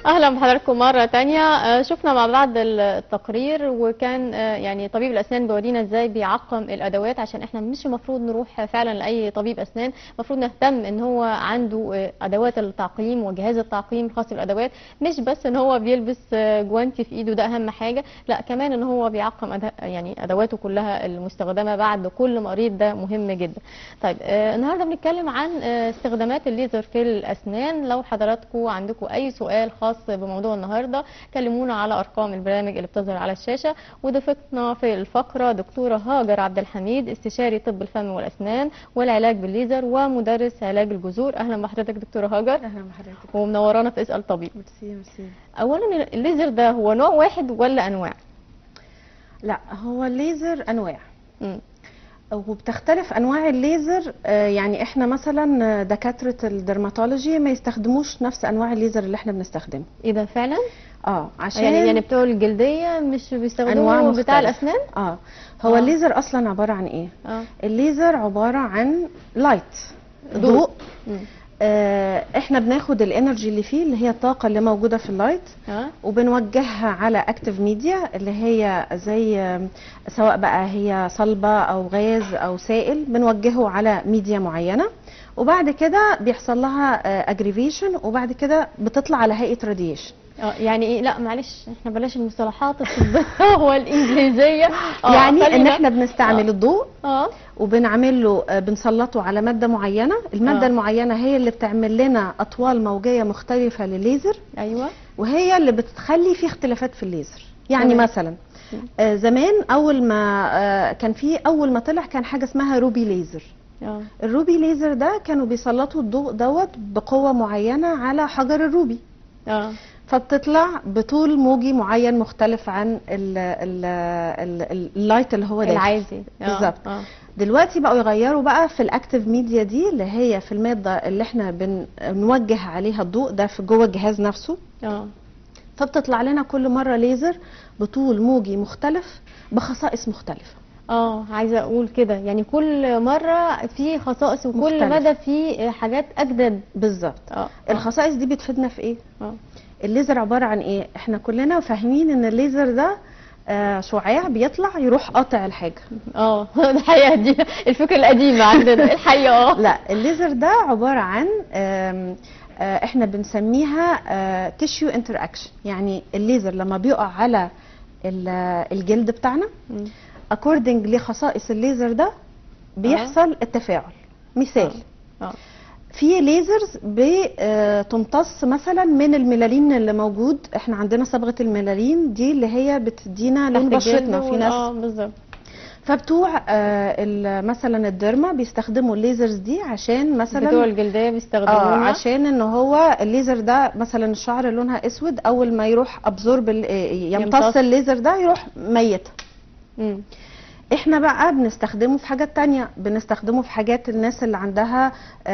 اهلا بحضراتكم مره تانية. شفنا مع بعض التقرير، وكان يعني طبيب الاسنان بيورينا ازاي بيعقم الادوات، عشان احنا مش المفروض نروح فعلا لاي طبيب اسنان. المفروض نهتم ان هو عنده ادوات التعقيم وجهاز التعقيم الخاص بالادوات، مش بس ان هو بيلبس جوانتي في ايده، ده اهم حاجه، لا كمان ان هو بيعقم يعني ادواته كلها المستخدمه بعد كل مريض، ده مهم جدا. طيب النهارده بنتكلم عن استخدامات الليزر في الاسنان. لو حضراتكم عندكم اي سؤال خاص بموضوع النهارده كلمونا على ارقام البرامج اللي بتظهر على الشاشه. وضيفتنا في الفقره دكتوره هاجر عبد الحميد، استشاري طب الفم والاسنان والعلاج بالليزر ومدرس علاج الجذور. اهلا بحضرتك دكتوره هاجر. اهلا بحضرتك ومنورانا في اسال طبيب. ميرسي. اولا الليزر ده هو نوع واحد ولا انواع؟ لا، هو الليزر انواع. امم وبتختلف انواع الليزر. يعني احنا مثلا دكاتره الدرماتولوجي ما يستخدموش نفس انواع الليزر اللي احنا بنستخدمه. ايه ده فعلا؟ عشان يعني بتوع الجلديه مش انواع بيستخدموا بتاع الاسنان؟ هو الليزر اصلا عباره عن ايه؟ الليزر عباره عن لايت، ضوء. احنا بناخد الانرجي اللي فيه، اللي هي الطاقه اللي موجوده في اللايت، وبنوجهها على اكتيف ميديا اللي هي زي سواء بقى هي صلبه او غاز او سائل، بنوجهه على ميديا معينه، وبعد كده بيحصل لها اجريفيشن، وبعد كده بتطلع على هيئه راديشن. يعني ايه؟ لا معلش، احنا بلاش المصطلحات الطبيه والانجليزيه. يعني ان احنا بنستعمل الضوء وبنعمل له بنسلطه على ماده معينه. الماده المعينه هي اللي بتعمل لنا اطوال موجيه مختلفه للليزر. ايوه. وهي اللي بتخلي في اختلافات في الليزر. يعني مثلا زمان اول ما كان في اول ما طلع كان حاجه اسمها روبي ليزر. الروبي ليزر ده كانوا بيسلطوا الضوء دوت بقوه معينه على حجر الروبي. فبتطلع بطول موجي معين مختلف عن اللايت اللي هو ده العادي. بالظبط. دلوقتي بقوا يغيروا بقى في الاكتيف ميديا دي، اللي هي في الماده اللي احنا بنوجه عليها الضوء ده في جوه الجهاز نفسه. فبتطلع لنا كل مره ليزر بطول موجي مختلف بخصائص مختلفه. عايزه اقول كده، يعني كل مره في خصائص وكل مختلف. مدى في حاجات اجدد. بالظبط. الخصائص دي بتفيدنا في ايه؟ الليزر عباره عن ايه؟ احنا كلنا فاهمين ان الليزر ده شعاع بيطلع يروح قاطع الحاجه. الحقيقه دي الفكره القديمه عندنا الحقيقه. لا، الليزر ده عباره عن احنا بنسميها تيشيو انتر اكشن. يعني الليزر لما بيقع على الجلد بتاعنا اكوردنج لخصائص الليزر ده بيحصل التفاعل. مثال، في ليزرز بتمتص مثلا من الميلانين اللي موجود. احنا عندنا صبغه الميلانين دي اللي هي بتدينا لون بشرتنا في ناس. بالظبط. فبتوع مثلا الديرما بيستخدموا الليزرز دي عشان مثلا بتوع الجلديه بيستخدموها عشان ان هو الليزر ده مثلا الشعر لونها اسود، اول ما يروح ابزورب يمتص الليزر ده يروح ميت. احنا بقى بنستخدمه في حاجات تانية، بنستخدمه في حاجات الناس اللي عندها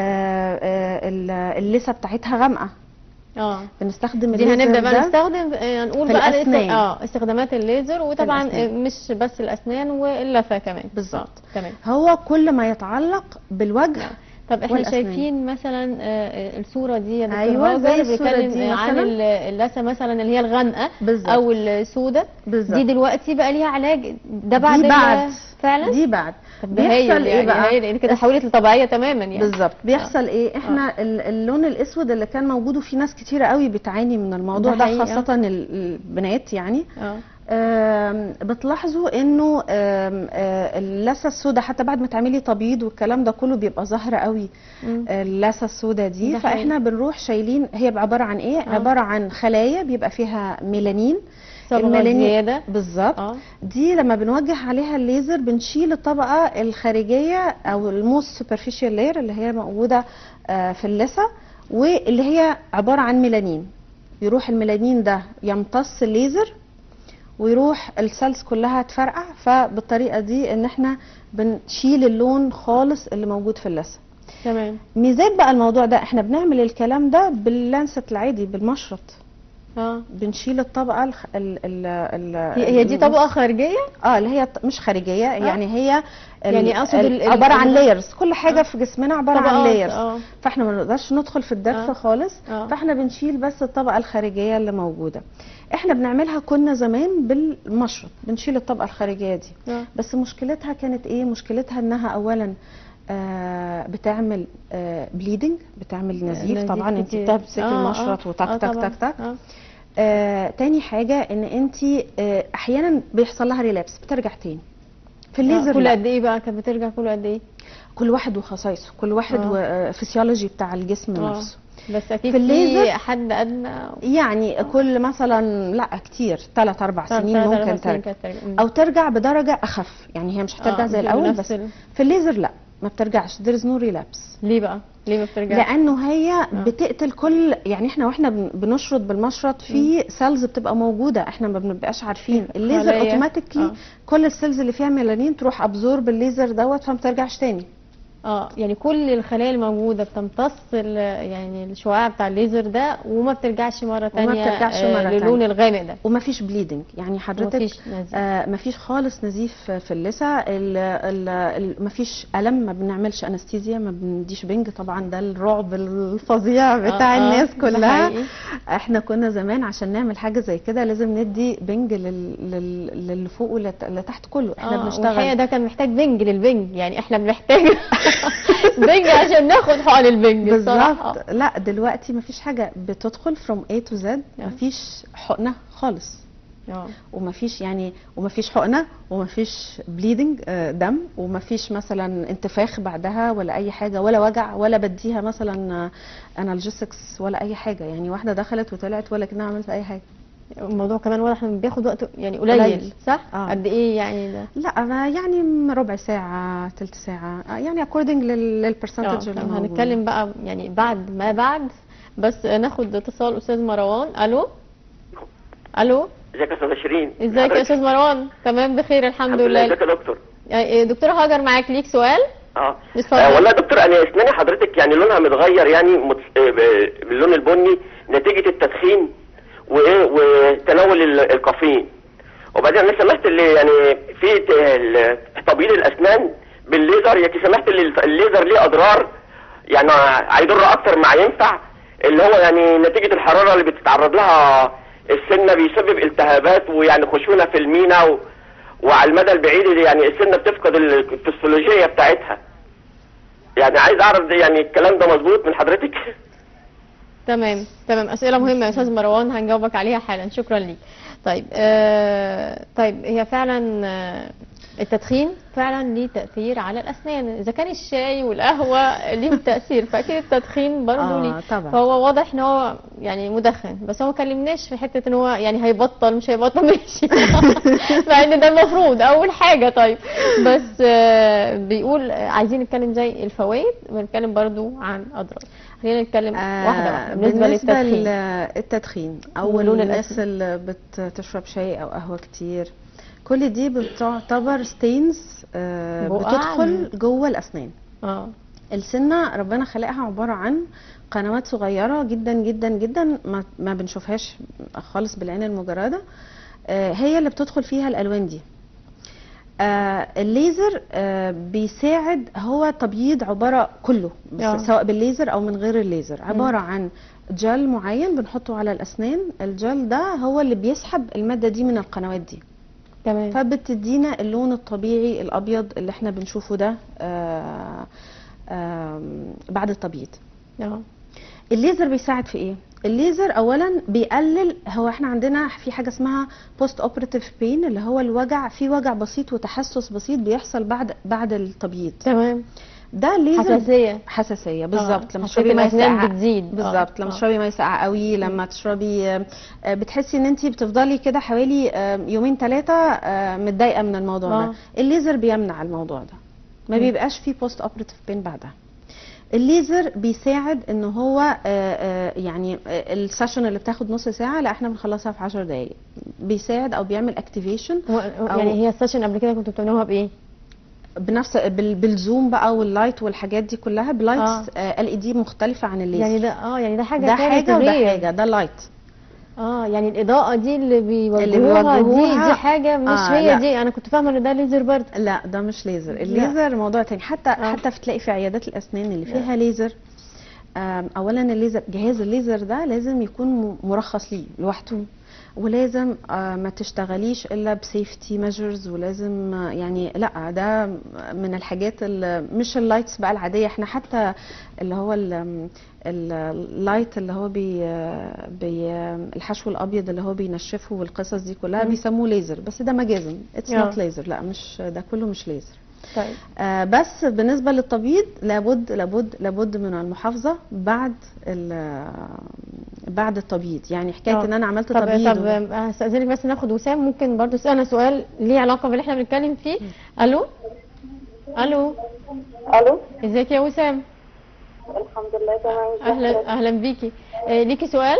اللثه بتاعتها غامقه. بنستخدم دي هنبدا بقى نستخدم نقول بقى استخدامات الليزر. وطبعا مش بس الاسنان واللثه كمان. بالظبط. تمام. هو كل ما يتعلق بالوجه. طب احنا شايفين مثلا الصوره دي يا دكتور هاجر، زي الصوره دي عن اللثه مثلا اللي هي الغامقه او السوداء. بالظبط. دي دلوقتي بقى ليها علاج؟ ده بعد دي بعد فعلا دي بعد. طب بيحصل ايه بقى؟ لان كده حولت لطبيعيه تماما يعني. بالظبط. بيحصل ايه؟ احنا اللون الاسود اللي كان موجود، وفي ناس كتيره قوي بتعاني من الموضوع ده خاصه البنات يعني. بتلاحظوا انه اللثه السوداء حتى بعد ما تعملي تبييض والكلام ده كله بيبقى ظاهره قوي اللثه السوداء دي. فاحنا بنروح شايلين. هي عباره عن ايه؟ عباره عن خلايا بيبقى فيها ميلانين. الميلانين بالظبط. دي لما بنوجه عليها الليزر بنشيل الطبقه الخارجيه او الموست سوبرفيشال لاير اللي هي موجوده في اللثه، واللي هي عباره عن ميلانين. يروح الميلانين ده يمتص الليزر ويروح السيلز كلها تفرقع. فبالطريقه دي ان احنا بنشيل اللون خالص اللي موجود في اللثه. تمام. ميزات بقى الموضوع ده، احنا بنعمل الكلام ده باللانست العادي بالمشرط. بنشيل الطبقه هي دي طبقه خارجيه؟ اللي هي مش خارجيه، يعني هي يعني اقصد عباره عن لايرز، كل حاجه في جسمنا عباره عن لايرز، فاحنا ما نقدرش ندخل في الدفء خالص، فاحنا بنشيل بس الطبقه الخارجيه اللي موجوده. احنا بنعملها كنا زمان بالمشرط، بنشيل الطبقه الخارجيه دي. بس مشكلتها كانت ايه؟ مشكلتها انها اولا بتعمل بليدنج، بتعمل نزيف. طبعا انت بتمسكي المشرط وتك تك تك تك. تاني حاجه ان انت احيانا بيحصل لها ريلابس، بترجع تاني. في الليزر كل قد ايه بقى كانت بترجع؟ كل قد ايه؟ كل واحد وخصائصه، كل واحد وفسيولوجي بتاع الجسم نفسه. بس اكيد في الليزر حد ادنى يعني كل مثلا لا كتير 3-4 سنين ممكن ترجع، او ترجع بدرجه اخف، يعني هي مش هترجع زي الاول. بس في الليزر لا، ما بترجعش. there is no relapse. ليه بقى؟ ليه ما بترجعش؟ لانه هي بتقتل كل، يعني احنا واحنا بنشرط بالمشرط في سيلز بتبقى موجوده احنا ما بنبقاش عارفين. الليزر اوتوماتيكلي كل السيلز اللي فيها ميلانين تروح ابزور بالليزر دوت، فما بترجعش تاني. يعني كل الخلايا الموجوده بتمتص يعني الشعاع بتاع الليزر ده، وما بترجعش مره ثانيه للون الغامق ده، ومفيش بليدنج. يعني حضرتك مفيش خالص نزيف في اللثه، مفيش الم، ما بنعملش انستيزيا، ما بنديش بنج. طبعا ده الرعب الفظيع بتاع الناس كلها. احنا كنا زمان عشان نعمل حاجه زي كده لازم ندي بنج للي فوق واللي تحت كله. احنا بنشتغل والحقيقه ده كان محتاج بنج للبنج، يعني احنا بنحتاج بنج عشان ناخد حقن البنج بالظبط. لا دلوقتي مفيش حاجه بتدخل from A to Z، مفيش حقنه خالص، ومفيش حقنه، ومفيش بليدنج دم، ومفيش مثلا انتفاخ بعدها ولا اي حاجه، ولا وجع، ولا بديها مثلا انالجيسكس ولا اي حاجه. يعني واحده دخلت وطلعت ولا كانها عملت اي حاجه. الموضوع كمان واضح انه بياخد وقت يعني قليل، صح؟ قد ايه يعني ده؟ لا انا يعني ربع ساعه، ثلث ساعه، يعني اكوردنج للبرسنتج اللي موجود. هنتكلم بقى يعني بعد بس ناخد اتصال. استاذ مروان. الو. ازيك يا استاذه شيرين؟ ازيك يا استاذ مروان؟ تمام بخير الحمد لله. ازيك يا دكتور؟ دكتوره هاجر معاك، ليك سؤال؟ والله يا دكتور انا اسناني حضرتك يعني لونها متغير، يعني باللون البني نتيجه التدخين وتناول الكافيين. وبعدين انا سمعت اللي يعني في تبييض الاسنان بالليزر، يا سمعت الليزر ليه اضرار، يعني هيضر اكتر ما ينفع، اللي هو يعني نتيجه الحراره اللي بتتعرض لها السنه بيسبب التهابات ويعني خشونه في المينا، وعلى المدى البعيد يعني السنه بتفقد الفسيولوجيه بتاعتها. يعني عايز اعرف يعني الكلام ده مظبوط من حضرتك؟ تمام اسئله مهمه يا استاذ مروان، هنجاوبك عليها حالا. شكرا ليك. طيب طيب هي فعلا التدخين فعلا ليه تاثير على الاسنان. اذا كان الشاي والقهوه ليهم تاثير، فاكيد التدخين برضه ليه. فهو واضح ان هو يعني مدخن، بس هو ما كلمناش في حته ان هو يعني هيبطل مش هيبطل ماشي مع ان ده المفروض اول حاجه. طيب بس بيقول عايزين نتكلم زي الفوائد ونتكلم برضه عن اضرار. خلينا نتكلم واحده بالنسبه للتدخين او الناس اللي بتشرب شاي او قهوه كتير، كل دي بتعتبر ستينز بتدخل جوه الاسنان. السنه ربنا خلقها عباره عن قنوات صغيره جدا جدا جدا، ما بنشوفهاش خالص بالعين المجرده، هي اللي بتدخل فيها الالوان دي. الليزر بيساعد، هو تبييض عباره كله سواء بالليزر او من غير الليزر، عباره عن جل معين بنحطه على الاسنان. الجل ده هو اللي بيسحب الماده دي من القنوات دي، تمام، فبتدينا اللون الطبيعي الابيض اللي احنا بنشوفه ده بعد التبييض. الليزر بيساعد في ايه؟ الليزر اولا بيقلل، هو احنا عندنا في حاجه اسمها بوست اوبراتيف بين، اللي هو الوجع، في وجع بسيط وتحسس بسيط بيحصل بعد التبييض. تمام، ده ليزر حساسيه بالظبط. لما تشربي ميه ساقعه بتزيد بالظبط، لما تشربي ميه ساقعه قوي، لما تشربي بتحسي ان انت بتفضلي كده حوالي 2-3 متضايقه من الموضوع ده. الليزر بيمنع الموضوع ده، ما بيبقاش فيه بوست اوبراتيف بين بعدها. الليزر بيساعد ان هو يعني السيشن اللي بتاخد نص ساعه لا احنا بنخلصها في 10 دقائق. بيساعد او بيعمل اكتيفيشن. يعني هي السيشن قبل كده كنتوا بتعملوها بايه؟ بنفس بالزوم بقى واللايت والحاجات دي كلها، بلايتس LED مختلفه عن الليزر. يعني ده يعني ده حاجه وده حاجه، ده لايت. يعني الاضاءه دي اللي بيوجهوها دي حاجه مش هي لا. دي انا كنت فاهمه ان ده ليزر برضه. لا ده مش ليزر، الليزر موضوع تاني. حتى تلاقي في عيادات الاسنان اللي فيها ليزر، اولا الليزر، جهاز الليزر ده لازم يكون مرخص ليه لوحده، ولازم ما تشتغليش الا بسيفتي ميجرز، ولازم يعني لا ده من الحاجات مش اللايتس بقى العاديه. احنا حتى اللي هو اللايت اللي هو الحشو الابيض اللي هو بينشفه والقصص دي كلها بيسموه ليزر، بس ده مجازا، اتس نوت ليزر، لا مش ده كله مش ليزر. طيب. بس بالنسبه للتبييض لابد من المحافظه بعد التبييض، يعني حكايه ان انا عملت تبييض. طب هستأذنك بس ناخد وسام، ممكن برضو تسألنا سؤال ليه علاقه باللي احنا بنتكلم فيه. الو ازيك يا وسام؟ الحمد لله تمام. اهلا بيكي. ليكي سؤال؟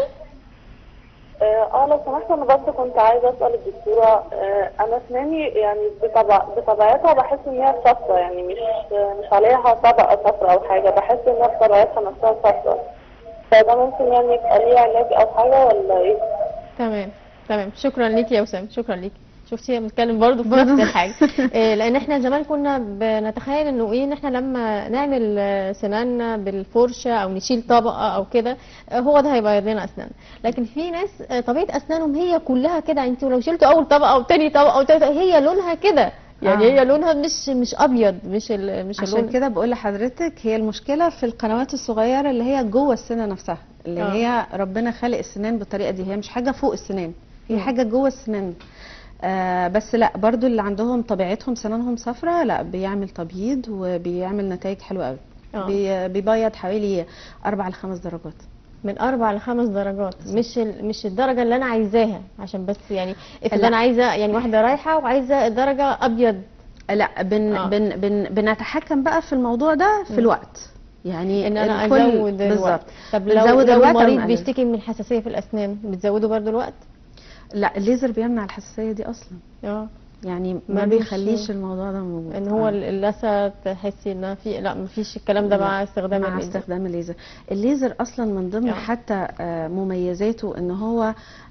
لو سمحت انا بس كنت عايزه اسال الدكتوره، انا اسناني يعني بطبيعتها بحس ان هي صفرا، يعني مش عليها طبقه صفرا او حاجه، بحس انها بطبيعتها نفسها صفرا، فده ممكن يعني يبقى ليه علاج او حاجه ولا ايه؟ تمام شكرا ليكي يا وسام، شكرا ليكي. شفتي بنتكلم برضه في نفس الحاجه. لان احنا زمان كنا بنتخيل انه ان احنا لما نعمل سناننا بالفرشه او نشيل طبقه او كده هو ده هيبيض لنا اسنان، لكن في ناس طبيعه اسنانهم هي كلها كده، انتوا لو شلتوا اول طبقه او تاني طبقه او تالت هي لونها كده، يعني هي لونها مش ابيض، مش عشان كده بقول لحضرتك هي المشكله في القنوات الصغيره اللي هي جوه السنه نفسها، اللي هي ربنا خالق السنان بالطريقه دي، هي مش حاجه فوق السنان، هي حاجه جوه السنان. بس لا برضو اللي عندهم طبيعتهم سنانهم صفراء لا بيعمل تبييض وبيعمل نتائج حلوه قوي. بيبيض حوالي 4 ل 5 درجات. من 4 ل 5 درجات، مش الدرجه اللي انا عايزاها، عشان بس يعني افرض انا عايزه يعني واحده رايحه وعايزه الدرجه ابيض. لا بنتحكم بقى في الموضوع ده في الوقت، يعني ان انا ازود الوقت. طب لو المريض بيشتكي من حساسيه في الاسنان بتزودوا برضو الوقت؟ لا الليزر بيمنع الحساسيه دي اصلا. يعني ما بيخليش الموضوع ده موجود. ان هو اللثه تحسي ان في لا ما فيش الكلام ده مع استخدام الليزر. الليزر اصلا من ضمن حتى مميزاته ان هو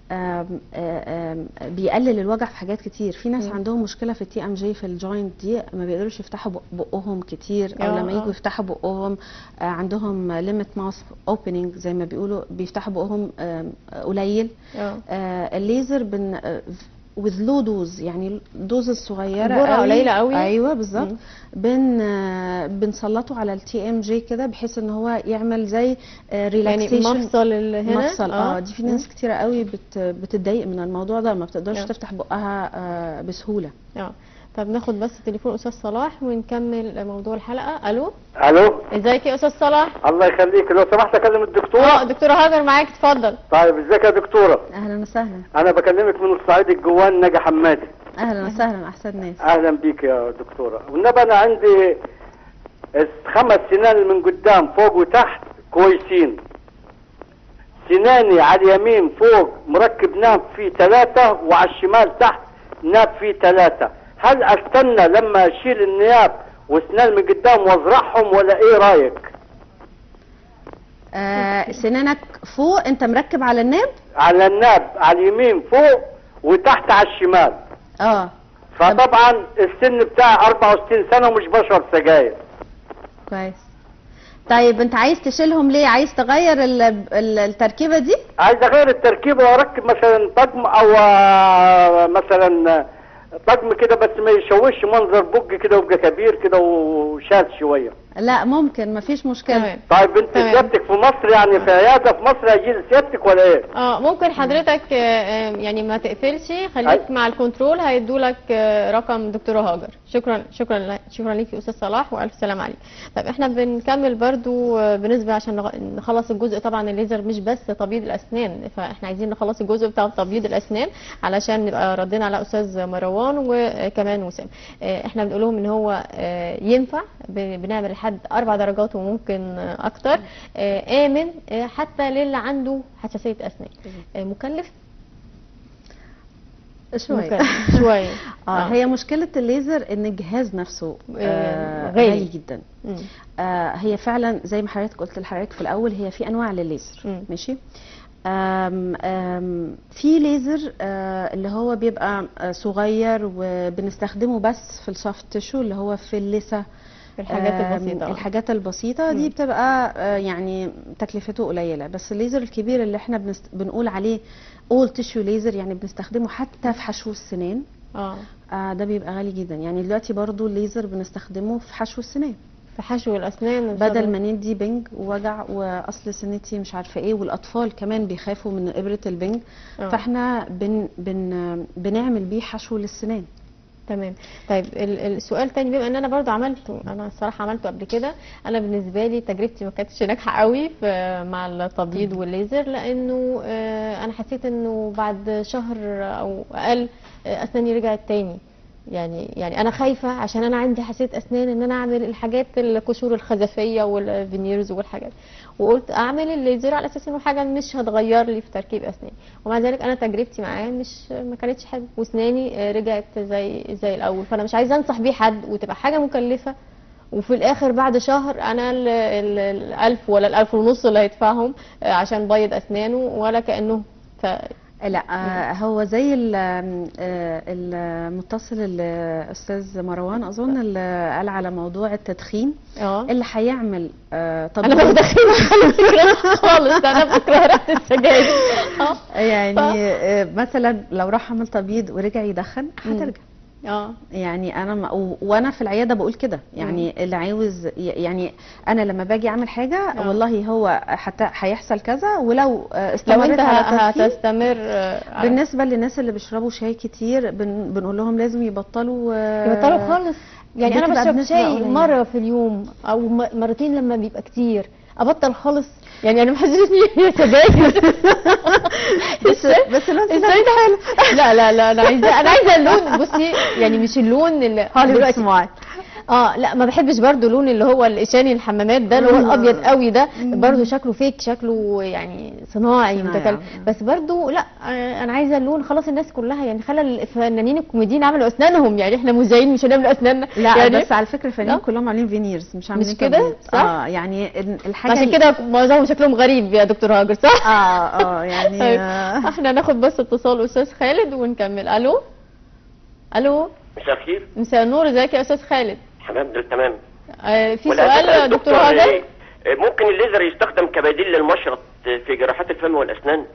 بيقلل الوجع في حاجات كتير. في ناس عندهم مشكله في التي ام جي في الجوينت دي، ما بيقدروش يفتحوا بقهم كتير، او لما يجوا يفتحوا بقهم عندهم ليميت ماوث اوبننج زي ما بيقولوا، بيفتحوا بقهم قليل. الليزر with low dose، يعني دوز الصغيره جرعه قليله قوي. ايوه بالظبط. بنسلطه على التي ام جي كده بحيث ان هو يعمل زي ريلاكسيشن، يعني مفصل هنا. مفصل دي في ناس كتيره قوي بتتضايق من الموضوع ده، ما بتقدرش تفتح بقها بسهوله. طب ناخد بس تليفون استاذ صلاح ونكمل موضوع الحلقه. الو ازيك يا استاذ صلاح؟ الله يخليك، لو سمحت اكلم الدكتوره. دكتوره هاجر معاك، اتفضل. طيب ازيك يا دكتوره؟ اهلا وسهلا. انا بكلمك من الصعيد الجوان، نجا حمادي. اهلا وسهلا، احسن ناس. اهلا بيك يا دكتوره. والنبي انا عندي 5 سنان من قدام فوق وتحت كويسين، سناني على اليمين فوق مركب ناب فيه 3 وعلى الشمال تحت ناب فيه 3. هل استنى لما اشيل النياب واسنان من قدام وازرعهم ولا ايه رايك؟ سنانك فوق انت مركب على الناب؟ على الناب على اليمين فوق وتحت على الشمال. فطبعا السن بتاعي 64 سنه ومش بشرب سجاير. كويس. طيب انت عايز تشيلهم ليه؟ عايز تغير التركيبه دي؟ عايز اغير التركيبه واركب مثلا طقم او مثلا طقم كده بس ما يشوش منظر بق كده ويبقى كبير كده وشاذ شويه. لا ممكن، مفيش مشكله. طيب انت سيادتك في مصر، يعني في عياده في مصر هيجي سيادتك ولا ايه؟ ممكن حضرتك يعني ما تقفلش، خليك مع الكنترول، هيدولك رقم دكتوره هاجر. شكرا ليك يا استاذ صلاح، والف سلام عليك. طيب احنا بنكمل برضو بالنسبه عشان نخلص الجزء، طبعا الليزر مش بس تبييض الاسنان، فاحنا عايزين نخلص الجزء بتاع تبييض الاسنان علشان نبقى ردينا على استاذ مروان وكمان وسام. احنا بنقول لهم ان هو ينفع بنعمل لحد 4 درجات وممكن اكتر، امن حتى للي عنده حساسيه اسنان. مكلف شويه. هي مشكله الليزر ان الجهاز نفسه غالي جدا. هي فعلا زي ما حضرتك قلت لحضرتك في الاول، هي في انواع للليزر. ماشي. في ليزر اللي هو بيبقى صغير وبنستخدمه بس في السوفت تيشو اللي هو في اللثه، الحاجات البسيطه دي بتبقى يعني تكلفته قليله. بس الليزر الكبير اللي احنا بنقول عليه اول تيشو ليزر، يعني بنستخدمه حتى في حشو السنان، ده بيبقى غالي جدا. يعني دلوقتي برضو الليزر بنستخدمه في حشو السنان، في حشو الاسنان، بدل ما ندي بنج ووجع واصل سنتي مش عارفه ايه، والاطفال كمان بيخافوا من ابره البنج. فاحنا بنعمل بيه حشو للسنان. تمام. طيب السؤال تاني، بما ان انا برضو عملته، انا الصراحه عملته قبل كده، انا بالنسبه لي تجربتي ما كانتش ناجحه قوي مع التبييض والليزر، لانه انا حسيت انه بعد شهر او اقل اسناني رجعت تاني. يعني انا خايفه عشان انا عندي حساسيه اسنان ان انا اعمل الحاجات القشور الخزفيه والفينيرز والحاجات، وقلت اعمل الليزر على اساس انه حاجه مش هتغير لي في تركيب اسناني، ومع ذلك انا تجربتي معاه ما كانتش حلوه، واسناني رجعت زي الاول. فانا مش عايزه انصح بيه حد وتبقى حاجه مكلفه، وفي الاخر بعد شهر انا ال1000 ولا ال1500 اللي هيدفعهم عشان بيض اسنانه ولا كانه لا هو زي المتصل الاستاذ مروان اظن اللي قال على موضوع التدخين، اللي هيعمل انا ما بدخنش على فكره خالص، انا بكره ريحه السجاير. يعني مثلا لو راح عمل تبييض ورجع يدخن هترجع. يعني انا وانا في العياده بقول كده، يعني اللي عاوز، يعني انا لما باجي اعمل حاجه والله هو حتى هيحصل كذا، ولو استمرت على هتستمر. بالنسبه للناس اللي بيشربوا شاي كتير بنقول لهم لازم يبطلوا خالص. يعني انا بشرب شاي مره في اليوم او مرتين لما بيبقى كتير، ابطل خالص. يعني انا محسسني هي سجاير بس الوقت ده حلو. لا انا عايزه اللون. بصي يعني مش اللون اللي دلوقتي سمعت لا ما بحبش برضو اللون اللي هو الاشاني الحمامات ده اللي هو الابيض قوي ده، برضو شكله فيك، شكله يعني صناعي متكلف. بس برضو لا، انا عايزه اللون. خلاص الناس كلها يعني خلى الفنانين الكوميديين عملوا اسنانهم، يعني احنا مذيعين مش هنعمل اسناننا. لا يعني بس على فكره الفنانين كلهم عاملين فينيرز، مش عاملين مش كده صح؟ يعني الحاجه عشان كده معظمهم شكلهم غريب يا دكتور هاجر صح؟ يعني احنا ناخد بس اتصال استاذ خالد ونكمل. الو مساء الخير. مساء النور، ازيك يا استاذ خالد؟ تمام تمام. في سؤال دكتور هاجر، ممكن الليزر يستخدم كبديل للمشرط في جراحات الفم والاسنان؟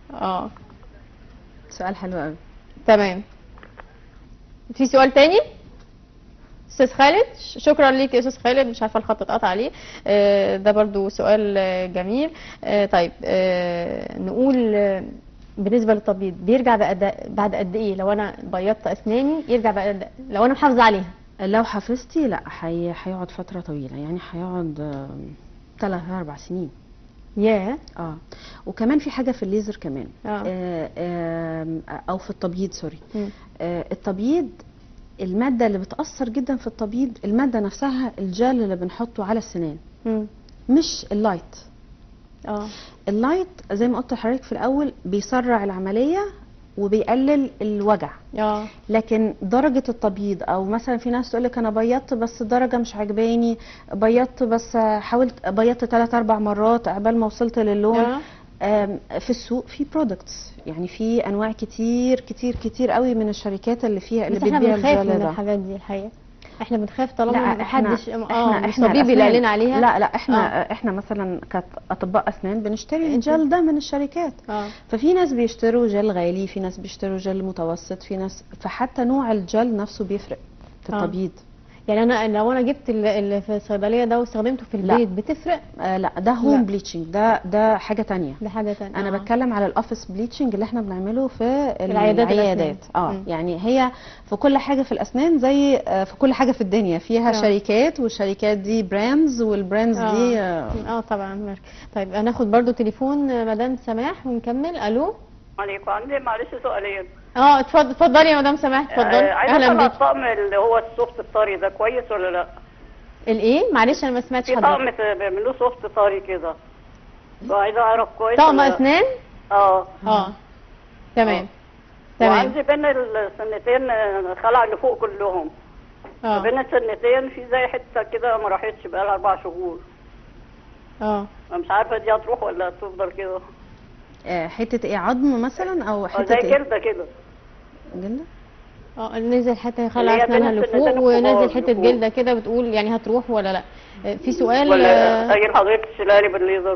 سؤال حلو قوي. تمام. في سؤال تاني استاذ خالد؟ شكرا ليك يا استاذ خالد، مش عارفه الخط اتقطع عليه. ده برضو سؤال جميل. طيب نقول بالنسبه للتبييض بيرجع بعد قد ايه؟ لو انا بيضت اسناني يرجع بعد لو انا محافظه عليها؟ لو حافظتي لا هيقعد فتره طويله، يعني هيقعد 3-4 سنين. ياه. وكمان في حاجه في الليزر كمان، او في التبييض سوري. التبييض الماده اللي بتاثر جدا في التبييض الماده نفسها، الجل اللي بنحطه على السنان، مش اللايت. اللايت زي ما قلت لحضرتك في الاول بيسرع العمليه وبيقلل الوجع. لكن درجه التبييض، او مثلا في ناس تقول لك انا بيضت بس الدرجه مش عجباني، بيضت بس حاولت بيضت 3-4 مرات عقبال ما وصلت للون. في السوق في برودكتس، يعني في انواع كتير قوي من الشركات اللي فيها اللي بتبيع الجل ده. احنا بنخاف من الحاجات دي الحقيقه، احنا بنخاف طالما محدش الطبيب اللي قال لنا عليها. لا احنا مثلا كاطباء اسنان بنشتري الجل ده من الشركات. ففي ناس بيشتروا جل غالي، في ناس بيشتروا جل متوسط، في ناس، فحتى نوع الجل نفسه بيفرق في التبييض. يعني انا لو انا جبت اللي في الصيدليه ده واستخدمته في البيت بتفرق؟ لا ده هوم بليتشنج، ده حاجه تانية. ده حاجه تانية. انا بتكلم على الاوفيس بليتشنج اللي احنا بنعمله في العيادات. يعني هي في كل حاجه في الاسنان زي في كل حاجه في الدنيا فيها شركات، والشركات دي براندز، والبراندز دي طبعا. طيب هناخد برضو تليفون مدام سماح ونكمل. الو عليكم. عندي معلش سؤالين. اتفضلي يا مدام سماح، اتفضلي. اهلا بيك. الطقم اللي هو السوفت الطري ده كويس ولا لا؟ الايه؟ معلش انا ما سمعتش حضرتك. في طقم بيعملوه سوفت طري كده، عايزه اعرف كويس. طقم اسنان؟ تمام. وعندي بين السنتين خلع اللي فوق كلهم. بين السنتين في زي حته كده ما راحتش بقالها 4 شهور. انا مش عارفه دي هتروح ولا هتفضل كده. حته ايه، عظم مثلا او حته زي ايه؟ جلده كده. جلده؟ نزل حتى خلع اسنانها لفوق ونزل حته جلده كده، بتقول يعني هتروح ولا لا؟ في سؤال ولا اجي لحضرتك تشيلها لي بالليزر؟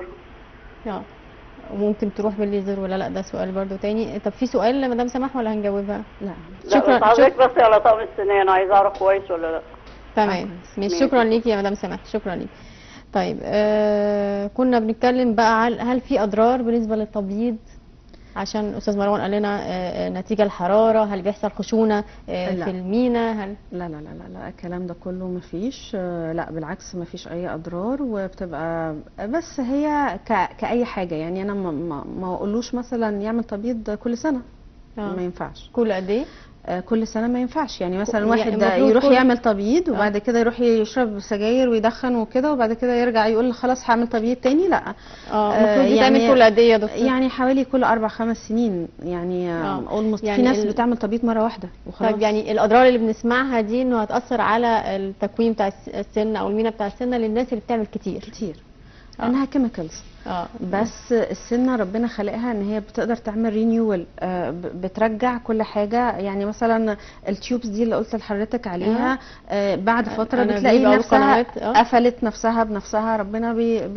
ممكن تروح بالليزر ولا لا؟ ده سؤال برضو تاني. طب في سؤال لمدام سماح ولا هنجاوبها؟ لا شكرا حضرتك، بس على طقم السنان عايز اعرف كويس ولا لا. تمام ماشي، شكرا ليكي يا مدام سماح، شكرا ليكي. طيب كنا بنتكلم بقى على هل في اضرار بالنسبه للتبييض؟ عشان استاذ مروان قال لنا نتيجه الحراره، هل بيحصل خشونه في المينا؟ هل لا لا لا لا لا الكلام ده كله مفيش. لا بالعكس مفيش اي اضرار، وبتبقى بس هي كاي حاجه يعني. انا ما اقولوش مثلا يعمل تبييض كل سنه، ما ينفعش. كل قد ايه؟ كل سنه ما ينفعش. يعني مثلا واحد يروح يعمل تبييض وبعد كده يروح يشرب سجاير ويدخن وكده، وبعد كده يرجع يقول خلاص هعمل تبييض تاني. لا المفروض يتعمل كل قد ايه يا دكتور؟ يعني حوالي كل 4-5 سنين يعني. يعني في ناس بتعمل تبييض مره واحده وخلاص. طيب يعني الاضرار اللي بنسمعها دي انه هتاثر على التكوين بتاع السن او المينا بتاع السن للناس اللي بتعمل كتير لانها كيميكالز. بس السنه ربنا خلقها ان هي بتقدر تعمل رينيوال، بترجع كل حاجه. يعني مثلا التيوبس دي اللي قلت لحضرتك عليها بعد فتره بتلاقي نفسها قفلت نفسها بنفسها. ربنا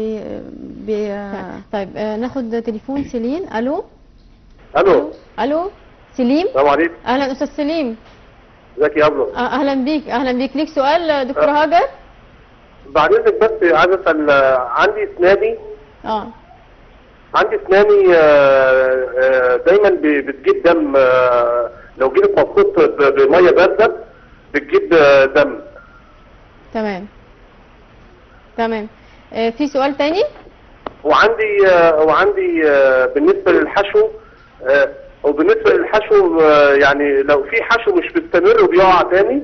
طيب ناخد تليفون. سيلين. الو سليم. السلام عليكم. اهلا استاذ سليم. ازيك يا ابله؟ اهلا بيك. ليك سؤال دكتور هاجر؟ بعد اذنك بس عايز اسال، عندي اسناني دايما بتجيب دم. لو جيت مبسوط بميه بارده بتجيب دم. تمام. في سؤال تاني؟ وعندي بالنسبه للحشو، يعني لو في حشو مش بيستمر وبيقع تاني.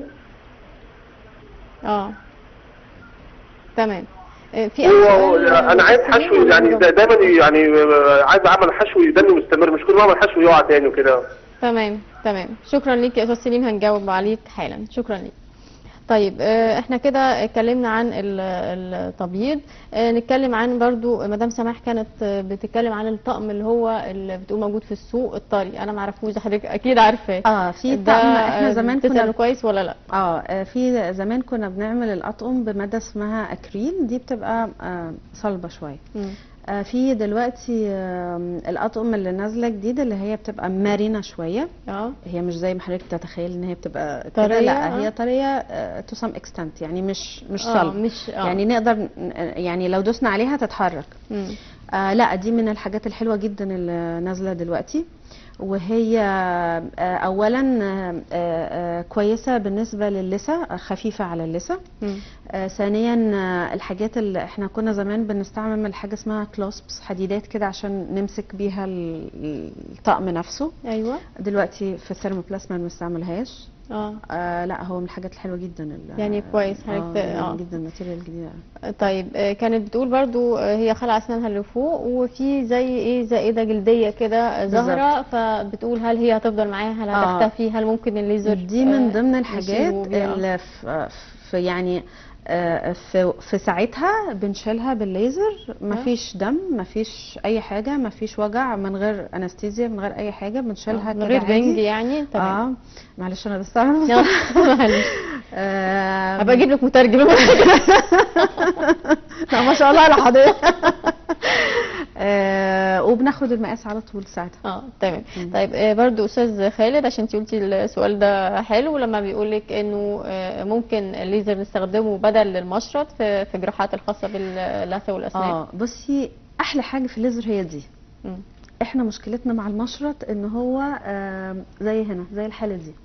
تمام. في انا عايز حشو يعني دايما، يعني عايز اعمل حشو يدني مستمر، مش كل ما اعمل حشو يقع تاني وكده. تمام. شكرا ليك يا استاذ سليم، هنجاوب عليك حالا. شكرا ليك. طيب احنا كده اتكلمنا عن التبييض. نتكلم عن برضو مدام سماح كانت بتتكلم عن الطقم اللي هو اللي بتقول موجود في السوق الطري. انا ما اعرفوش، حضرتك اكيد عارفاه. في طقم احنا زمان كنا كويس ولا لا؟ في زمان كنا بنعمل الاطقم بماده اسمها اكريل، دي بتبقى صلبه شويه. في دلوقتي الاطقم اللي نازله جديد اللي هي بتبقى مرنه شويه. هي مش زي ما حضرتك تتخيل ان هي بتبقى طريه. لا هي طريه تو سم اكستنت، يعني مش صلب. يعني نقدر يعني لو دوسنا عليها تتحرك. لا دي من الحاجات الحلوه جدا اللي نازله دلوقتي، وهي اولا كويسه بالنسبه للثه، خفيفه على اللثه. ثانيا الحاجات اللي احنا كنا زمان بنستعمل حاجه اسمها كلوسبس، حديدات كده عشان نمسك بيها الطقم نفسه. ايوه. دلوقتي في الثيرموبلاست ما بنستعملهاش. لا هو من الحاجات الحلوه جدا يعني كويس حضرتك. جدا ماتيريال جديده. طيب كانت بتقول برضو هي خلع اسنانها اللي فوق وفي زي ايه زائده جلديه كده ظاهره، فبتقول هل هي هتفضل معاها، هل هتختفي، هل ممكن الليزر؟ دي من ضمن الحاجات اللي في يعني في ساعتها بنشيلها بالليزر. مفيش دم، مفيش اي حاجه، مفيش وجع، من غير انستيزيا، من غير اي حاجه. بنشيلها من غير بنج يعني. تمام. معلش انا بستعمل. معلش هبقى اجيب لك مترجم. ما شاء الله على حضرتك. وبناخد المقاس على طول ساعتها. تمام. طيب برضو استاذ خالد، عشان انت قلتي السؤال ده حلو، لما بيقول لك انه ممكن الليزر نستخدمه بدل المشرط في الجراحات الخاصه باللثه والاسنان. بصي احلى حاجه في الليزر هي دي. احنا مشكلتنا مع المشرط ان هو زي هنا زي الحاله دي.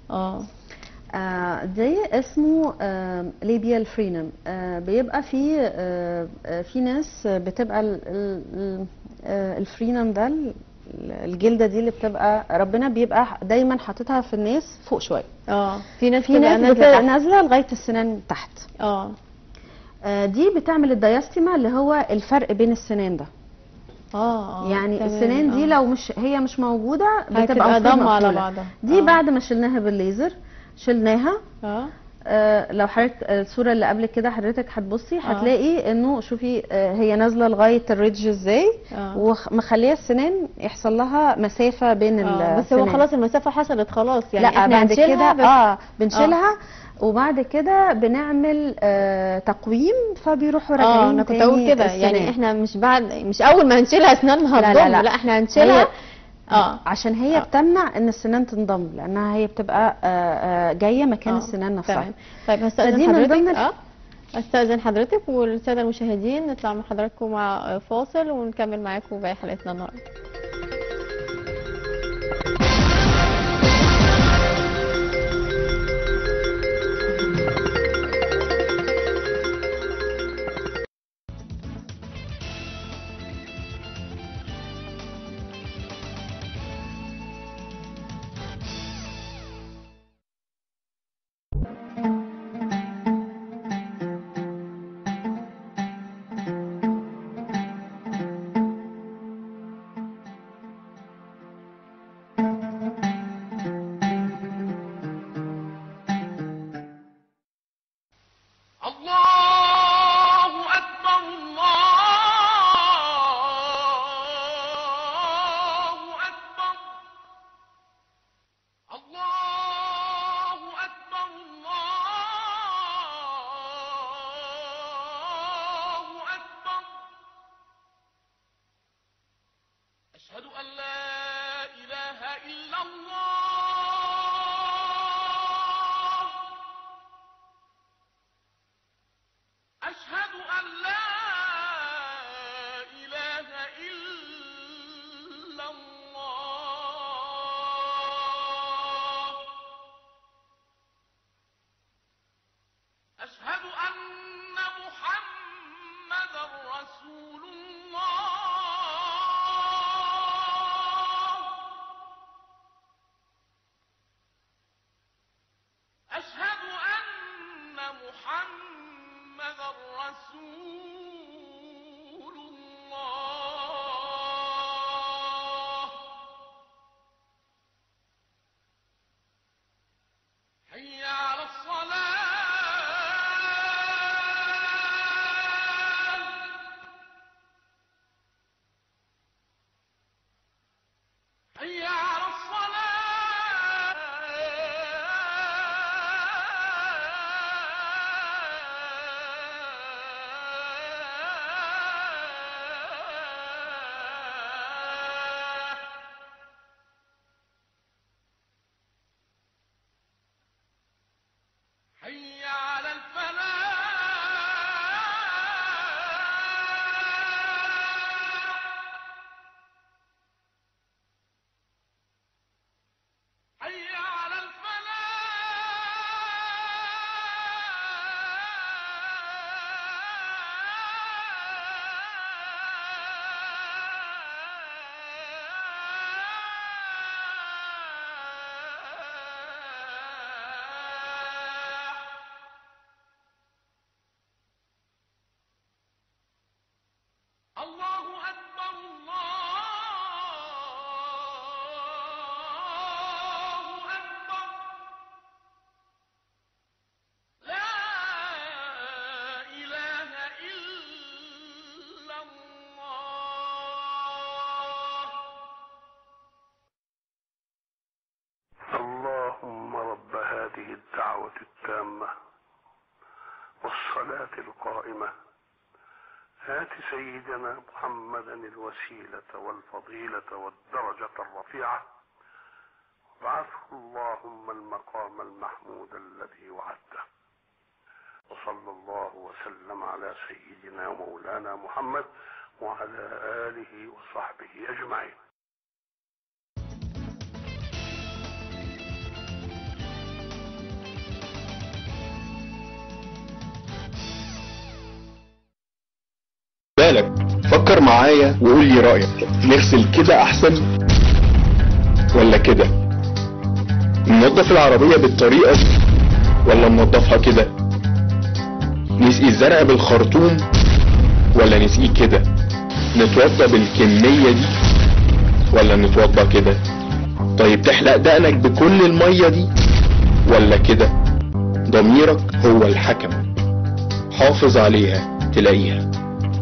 دي اسمه ليبيال فرينم. بيبقى في ناس بتبقى الفرينم ده، الجلده دي اللي بتبقى ربنا بيبقى دايما حاططها في الناس فوق شويه. في ناس بتبقى نازله لغايه السنان تحت. دي بتعمل الدايستيما اللي هو الفرق بين السنان ده. يعني السنان دي لو هي مش موجوده بتبقى ضمه على بعضها. دي بعد ما شلناها بالليزر شلناها لو حضرتك الصوره اللي قبل كده حضرتك هتبصي هتلاقي انه شوفي هي نازله لغايه الريدج ازاي ومخليه السنان يحصل لها مسافه بين السنان. بس هو خلاص المسافه حصلت خلاص يعني لا احنا بعد كده بنشيلها وبعد كده بنعمل تقويم فبيروحوا راجعين انا كنت اقول كده يعني احنا مش اول ما هنشيلها اسنانها هتضم، لا احنا هنشيلها عشان هي بتمنع ان السنان تنضم لانها هي بتبقى جايه مكان السنان نفسها. تمام. طيب هستأذن حضرتك والساده المشاهدين نطلع من حضراتكم مع فاصل ونكمل معاكم باقي حلقتنا النهارده. القائمة هات سيدنا محمدا الوسيلة والفضيلة والدرجة الرفيعة وابعثه اللهم المقام المحمود الذي وعدته. وصلى الله وسلم على سيدنا ومولانا محمد وعلى آله وصحبه أجمعين. بالك فكر معايا وقول لي رأيك، نغسل كده احسن ولا كده؟ ننظف العربية بالطريقة دي ولا ننظفها كده؟ نسقي الزرع بالخرطوم ولا نسقيه كده؟ نتوضى بالكمية دي ولا نتوضى كده؟ طيب تحلق دقنك بكل المية دي ولا كده؟ ضميرك هو الحكم، حافظ عليها تلاقيها.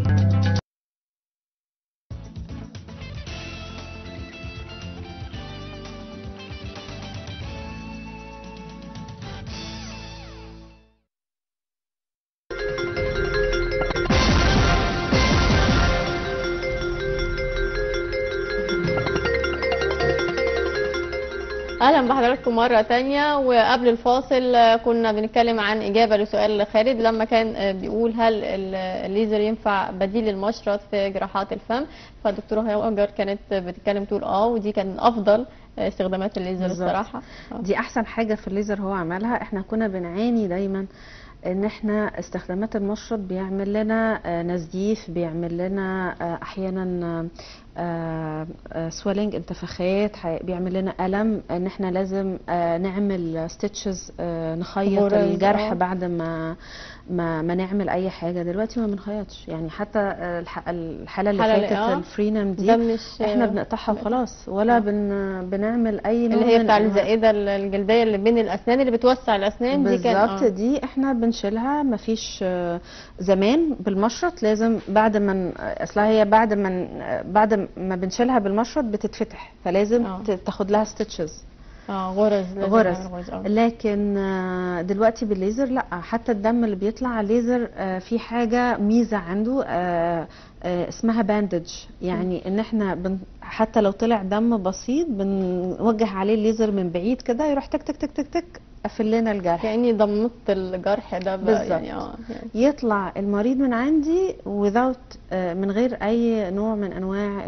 اهلا بحضراتكم مره تانية. وقبل الفاصل كنا بنتكلم عن اجابه لسؤال خالد لما كان بيقول هل الليزر ينفع بديل للمشرط في جراحات الفم، فالدكتوره هاجر كانت بتتكلم تقول ودي كان افضل استخدامات الليزر الصراحه. دي احسن حاجه في الليزر هو عملها. احنا كنا بنعاني دايما ان احنا استخدامات المشرط بيعمل لنا نزيف، بيعمل لنا احيانا سويلنج انتفاخات، بيعمل لنا الم، ان احنا لازم نعمل ستيتشز، نخيط الجرح بعد ما نعمل اي حاجه. دلوقتي ما بنخيطش، يعني حتى الحاله اللي فاتت الفرينم دي احنا بنقطعها وخلاص، ولا بنعمل اي نوع اللي هي بتاع الزائده الجلديه اللي بين الاسنان اللي بتوسع الاسنان دي بالظبط. دي احنا بنشيلها. ما فيش زمان بالمشرط لازم بعد ما اصلها هي بعد ما بنشيلها بالمشرط بتتفتح، فلازم تاخد لها ستيتشز غرز. لكن دلوقتي بالليزر لا، حتى الدم اللي بيطلع الليزر في حاجه ميزه عنده اسمها باندج، يعني ان احنا حتى لو طلع دم بسيط بنوجه عليه الليزر من بعيد كده، يروح تك تك تك تك تك قفل لنا الجرح، كأني ضمت الجرح ده بالظبط. يعني يطلع المريض من عندي without من غير اي نوع من انواع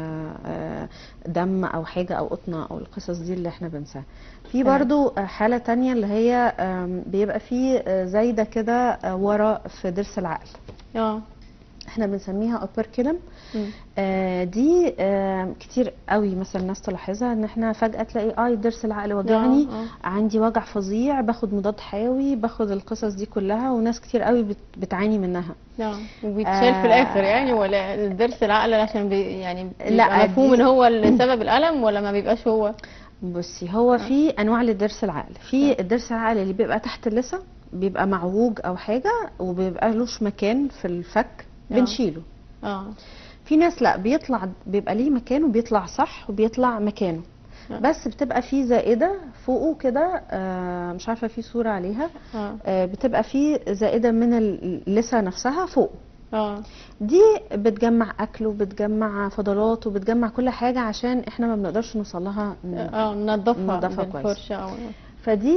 دم او حاجه او قطنه او القصص دي اللي احنا بنساها. في برضو حاله تانية اللي هي بيبقى فيه زايده كده ورا في ضرس العقل، احنا بنسميها اوبركيلم. دي كتير قوي مثلا الناس تلاحظها، ان احنا فجأة تلاقي ضرس العقل وجعني، عندي وجع فظيع، باخد مضاد حيوي، باخد القصص دي كلها، وناس كتير قوي بتعاني منها. وبيتشال في الاخر يعني، ولا ضرس العقل عشان يعني لا مفهوم ان هو سبب الالم، ولا ما بيبقاش هو؟ بصي، هو في انواع للضرس العقل. في الضرس العقل اللي بيبقى تحت اللثه، بيبقى معوج او حاجه وبيبقى لوش مكان في الفك، بنشيله. في ناس لا، بيبقى ليه مكان وبيطلع صح وبيطلع مكانه، بس بتبقى فيه زائده فوقه كده، مش عارفه في صوره عليها، بتبقى فيه زائده من اللثه نفسها فوق. دي بتجمع اكل وبتجمع فضلات وبتجمع كل حاجه، عشان احنا ما بنقدرش نوصلها ننضفها كويس. فدي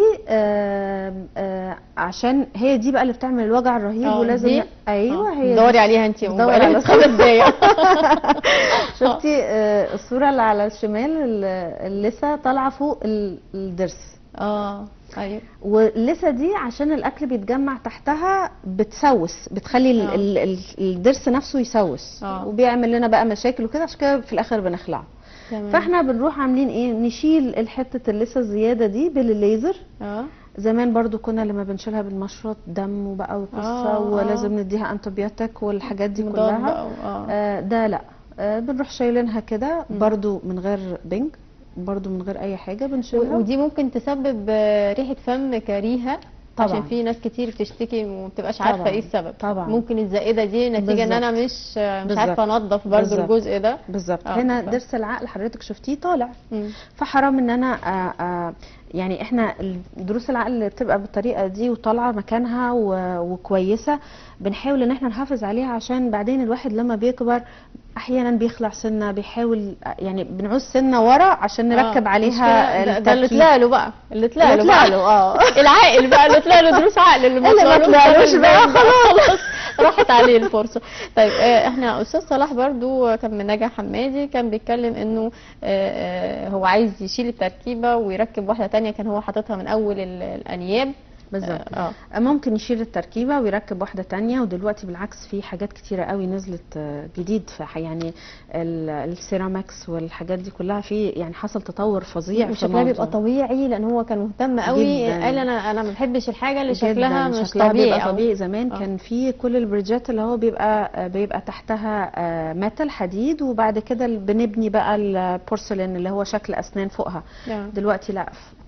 عشان هي دي بقى اللي بتعمل الوجع الرهيب، ولازم ايوه هي دوري عليها انت، دوري على 5 دقايق. شفتي الصوره اللي على الشمال، اللثه طالعه فوق الضرس. ايوه. واللثه دي عشان الاكل بيتجمع تحتها بتسوس، بتخلي الضرس نفسه يسوس، وبيعمل لنا بقى مشاكل وكده، عشان كده في الاخر بنخلعه. فاحنا بنروح عاملين ايه، نشيل الحته اللثه الزياده دي بالليزر. زمان برضو كنا لما بنشيلها بالمشرط دم وبقى وقصه، ولازم نديها انتبيوتيك والحاجات دي كلها. ده لا، بنروح شايلينها كده برضو من غير بنج، برضو من غير اي حاجه بنشيلها. ودي ممكن تسبب ريحه فم كريهه طبعا، عشان في ناس كتير بتشتكي وما بتبقاش عارفه ايه السبب. طبعا ممكن الزائده دي نتيجه ان انا مش عارفه انضف برضو الجزء ده. بالظبط. هنا ضرس العقل حضرتك شفتيه طالع، فحرام ان انا يعني احنا ضروس العقل اللي بتبقى بالطريقه دي وطالعه مكانها وكويسه، بنحاول ان احنا نحافظ عليها، عشان بعدين الواحد لما بيكبر احيانا بيخلع سنه، بيحاول يعني بنعوز سنه ورا عشان نركب عليها ده اللي طلع له بقى، اللي طلع له العاقل بقى، اللي طلع له ضروس عقل، اللي ما طلعلوش بقى خلاص راحت عليه الفرصه. طيب احنا استاذ صلاح برضو كان من نجا حمادي كان بيتكلم انه هو عايز يشيل التركيبه ويركب واحده ثانيه كان هو حاططها من اول الانياب. بالظبط. ممكن يشيل التركيبه ويركب واحده تانية، ودلوقتي بالعكس في حاجات كتيره قوي نزلت جديد، في يعني السيرامكس والحاجات دي كلها، في يعني حصل تطور فظيع في شكلها بيبقى طبيعي، لان هو كان مهتم قوي، قال انا ما بحبش الحاجه اللي شكلها مش طبيعي. طبيعي زمان كان في كل البريدجات اللي هو بيبقى تحتها ميتال حديد، وبعد كده بنبني بقى البورسلين اللي هو شكل اسنان فوقها. دلوقتي لا،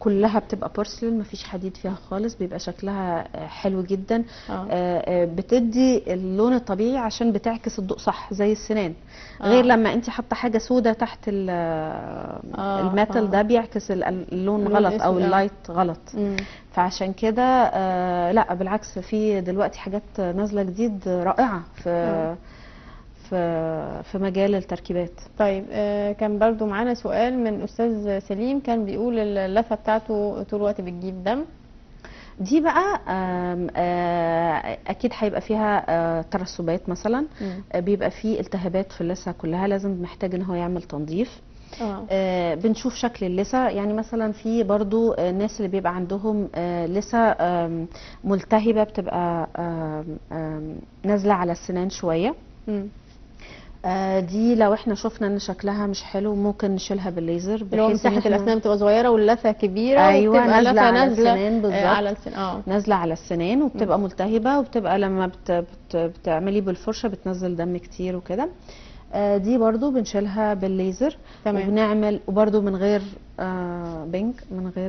كلها بتبقى بورسلين، مفيش حديد فيها خالص، بيبقى شكلها حلو جدا. بتدي اللون الطبيعي عشان بتعكس الضوء صح زي السنان. غير لما انت حاطه حاجه سودة تحت الميتال ده بيعكس اللون غلط او اللايت غلط. فعشان كده لا بالعكس، في دلوقتي حاجات نازله جديد رائعه في مجال التركيبات. طيب كان برضو معانا سؤال من استاذ سليم، كان بيقول اللثه بتاعته طول الوقت بتجيب دم. دي بقى اكيد هيبقى فيها ترسبات مثلا، بيبقى فيه التهابات في اللثه كلها، لازم محتاج ان هو يعمل تنظيف. بنشوف شكل اللثه، يعني مثلا في برضو الناس اللي بيبقى عندهم لثه ملتهبه بتبقى نازله على السنان شويه. دي لو احنا شفنا ان شكلها مش حلو ممكن نشيلها بالليزر، بحيث مساحه الاسنان بتبقى صغيره واللثه كبيره. ايوه نازله على السنان بالظبط، على السنان نازله على السنان وبتبقى ملتهبه، وبتبقى لما بتعملي بالفرشه بتنزل دم كتير وكده. دي برضو بنشيلها بالليزر. تمام. وبنعمل وبرضو من غير بنك، من غير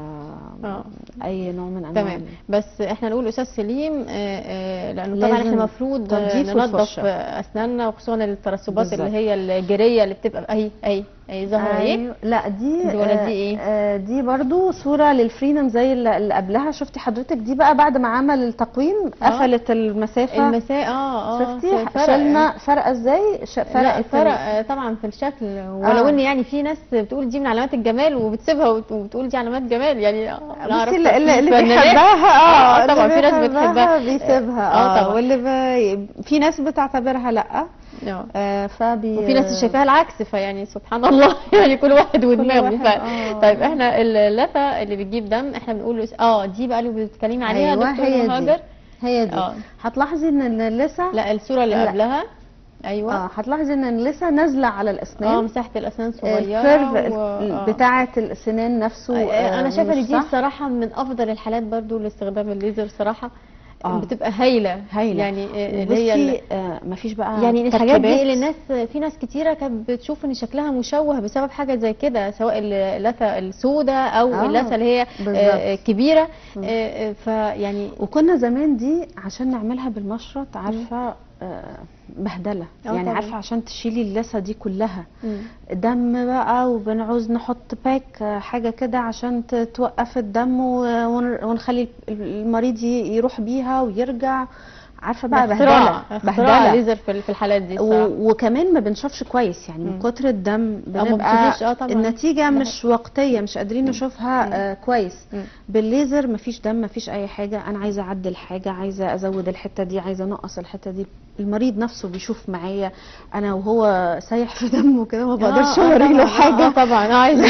اي نوع من انواع. تمام. بس احنا نقول استاذ سليم لانه طبعا احنا المفروض ننظف اسناننا، وخصوصا الترسبات اللي هي الجيريه اللي بتبقى اي ظاهره ايه. لا دي ولا دي ايه؟ دي برضو صوره للفرينم زي اللي قبلها. شفتي حضرتك دي بقى بعد ما عمل التقويم قفلت المسافه. شفتي شلنا فرقه ازاي؟ فرق طبعا في الشكل. ولو ان يعني في ناس بتقول دي من علامات الجمال وبتسيبها وبتقول دي علامات جمال، يعني بصي اللي بيحبها طبعا في ناس بتحبها بيسيبها واللي في ناس بتعتبرها لا. وفي ناس شايفاها العكس، فيعني سبحان الله يعني كل واحد ودماغه. طيب احنا اللثه اللي بتجيب دم احنا بنقول دي بقى اللي بتتكلمي عليها دكتور هاجر. هي دي. هتلاحظي ان اللثه، لا الصوره اللي قبلها ايوه هتلاحظي ان اللثه نازله على الاسنان. مساحه الاسنان صغيره، الكيرف بتاعه الاسنان نفسه. انا شايفه ان دي بصراحه من افضل الحالات برضو لاستخدام الليزر صراحه. بتبقى هايله يعني اللي هي مفيش بقى يعني الحاجات دي اللي الناس، في ناس كتيره كانت بتشوف ان شكلها مشوه بسبب حاجه زي كده، سواء اللثه السوداء او اللثه اللي هي كبيره. فيعني وكنا زمان دي عشان نعملها بالمشرط عارفه بهدله يعني طبعا. عارفه عشان تشيلي اللثه دي كلها دم بقى، وبنعوز نحط باك حاجه كده عشان توقف الدم ونخلي المريض يروح بيها ويرجع. عارفه بقى بهدله ليزر في الحالات دي وكمان ما بنشوفش كويس يعني من كتر الدم بنبقى النتيجه مش وقتيه، مش قادرين نشوفها كويس. بالليزر مفيش دم مفيش اي حاجه، انا عايزه اعدل حاجه، عايزه ازود الحته دي، عايزه انقص الحته دي، المريض نفسه بيشوف معايا انا وهو سايح في دمه كده ما بقدرش اوري له حاجه. طبعا عايزه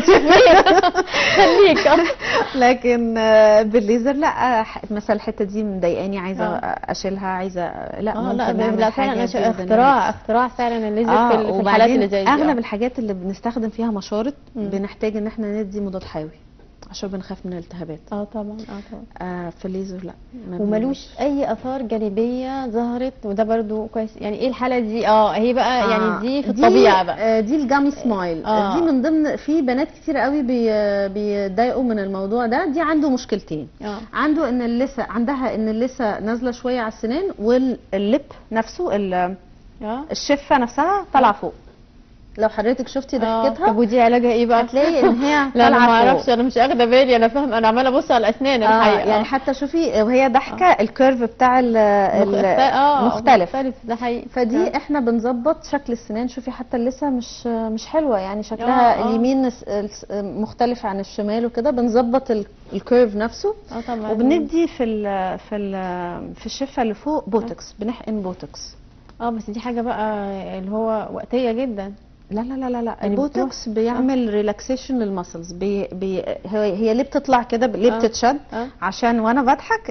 خليك لكن بالليزر لا، مثلا الحته دي مضايقاني عايزه اشيلها، عايزه لا ممكن نعمل حاجه. اختراع فعلا الليزر في الحالات اللي زي دي. اغلب الحاجات اللي بنستخدم فيها مشارط بنحتاج ان احنا ندي مضاد حيوي عشان بنخاف من الالتهابات. طبعا في الليزر لا، وملوش اي اثار جانبيه ظهرت، وده برضو كويس. يعني ايه الحاله دي؟ هي بقى يعني دي في الطبيعه بقى. دي الجامي سمايل. دي من ضمن، في بنات كتير قوي بيضايقوا من الموضوع ده. دي عنده مشكلتين. عنده ان اللثه عندها ان اللثه نازله شويه على السنان، واللب نفسه الشفه نفسها طالعه فوق. لو حضرتك شفتي ضحكتها. طب ودي علاجها ايه بقى؟ هتلاقي ان هي لا انا ما اعرفش، انا مش اخده بالي، انا فاهم، انا عماله ابص على الاسنان الحقيقه. يعني حتى شوفي وهي ضحكه الكيرف بتاع مختلف. ده حقيقي. فدي احنا بنظبط شكل السنان. شوفي حتى اللثه مش حلوه يعني شكلها اليمين مختلف عن الشمال وكده، بنظبط الكيرف نفسه. طبعا. وبندي في الشفه اللي فوق بوتوكس، بنحقن بوتوكس. بس دي حاجه بقى اللي هو وقتيه جدا. لا لا لا لا البوتوكس بيعمل ريلاكسيشن للمسلز. هي ليه بتطلع كده، ليه بتتشد؟ عشان وانا بضحك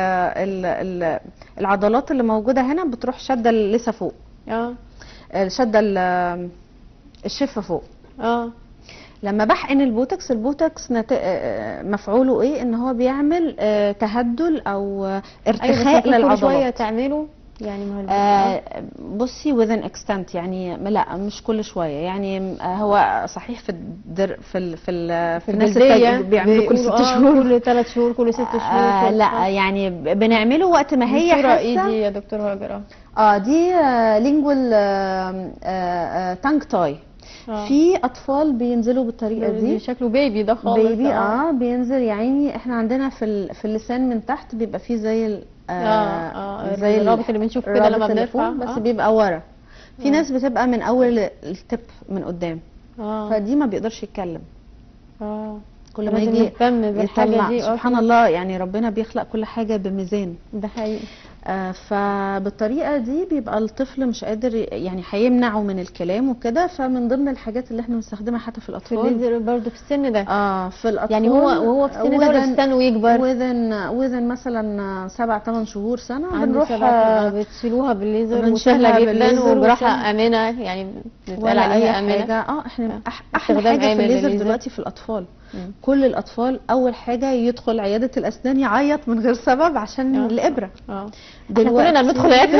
العضلات اللي موجوده هنا بتروح شاده اللثه فوق. شاده الشفه فوق. لما بحقن البوتوكس مفعوله ايه؟ ان هو بيعمل تهدل او ارتخاء للعضلات. كل شويه تعمله يعني ما بصي within extent، يعني لا مش كل شويه، يعني هو صحيح في في الناس بيعملوا كل 6 شهور، كل 3 شهور، كل 6 شهور. لا يعني بنعمله وقت ما هي حاسه. ايه دي يا دكتور هاجر؟ دي لينجوال تانج تاي. في اطفال بينزلوا بالطريقه دي، شكله بيبي ده خالص. بيبي بينزل يا عيني. احنا عندنا في اللسان من تحت بيبقى فيه زي زي الرابط اللي بنشوف كده لما بنرفع، بس بيبقى ورا. في ناس بتبقى من اول التب من قدام، فدي ما بيقدرش يتكلم. كل ما يجي بالحاجه دي سبحان الله، يعني ربنا بيخلق كل حاجه بميزان. ده حقيقي. فبالطريقه دي بيبقى الطفل مش قادر، يعني هيمنعه من الكلام وكده. فمن ضمن الحاجات اللي احنا بنستخدمها حتى في الاطفال، في الليزر برضه في السن ده. في الاطفال، يعني وهو في السن ده ولا استنوا يكبر؟ وذن مثلا 7 8 شهور سنه بنروح بتشيلوها بالليزر وسهله جدا وبراحه امنه، يعني بتتقال عليها امنه. احنا احلى حاجه في الليزر دلوقتي في الاطفال. كل الاطفال اول حاجه يدخل عياده الاسنان يعيط من غير سبب عشان الابره. دلوقتي كلنا بندخل عياده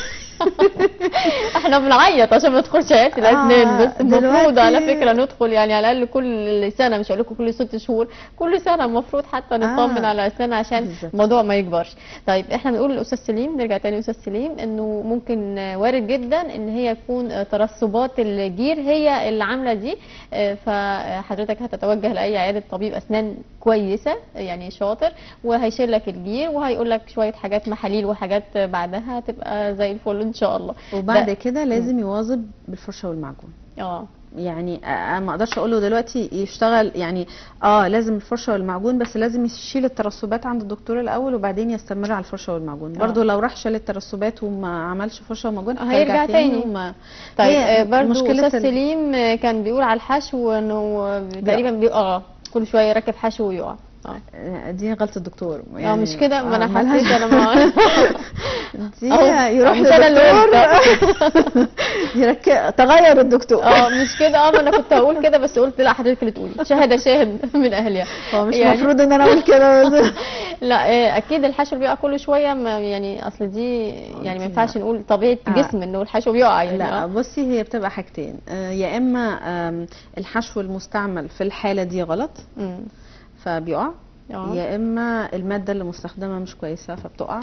احنا بنعيط عشان ما ندخلش عياده الاسنان، بس المفروض على فكره ندخل يعني على الاقل كل سنه، مش هقول لكم كل 6 شهور، كل سنه المفروض حتى نطمن على الاسنان عشان الموضوع ما يكبرش. طيب احنا بنقول للاستاذ سليم، نرجع تاني لاستاذ سليم، انه ممكن وارد جدا ان هي يكون ترسبات الجير هي اللي عامله دي، فحضرتك هتتوجه لاي عياده طبيب اسنان كويسه يعني شاطر، وهيشيل لك الجير وهيقول لك شويه حاجات محاليل وحاجات بعدها تبقى زي الفل ان شاء الله. وبعد كده لازم يواظب بالفرشه والمعجون. يعني ما اقدرش اقول له دلوقتي يشتغل، يعني لازم الفرشه والمعجون، بس لازم يشيل الترسبات عند الدكتور الاول وبعدين يستمر على الفرشه والمعجون. برضو لو راح شال الترسبات وما عملش فرشه ومعجون هيرجع تاني. طيب برضو استاذ سليم كان بيقول على الحشو انه تقريبا بيقع كل شويه يركب حشو ويقع. دي غلطه الدكتور يعني. مش كده، ما انا حسيت انا ما دي يروح للدكتور يركب تغير الدكتور. مش كده. ما انا كنت هقول كده بس قلت لا حضرتك اللي تقولي، شاهد من اهلها. هو مش المفروض ان انا اقول كده لا اكيد الحشو بيقع كل شويه، يعني اصل دي يعني ما ينفعش نقول طبيعه جسم انه الحشو بيقع يعني. لا بصي، هي بتبقى حاجتين، يا اما الحشو المستعمل في الحاله دي غلط فبيقع، يا اما الماده اللي مستخدمه مش كويسه فبتقع.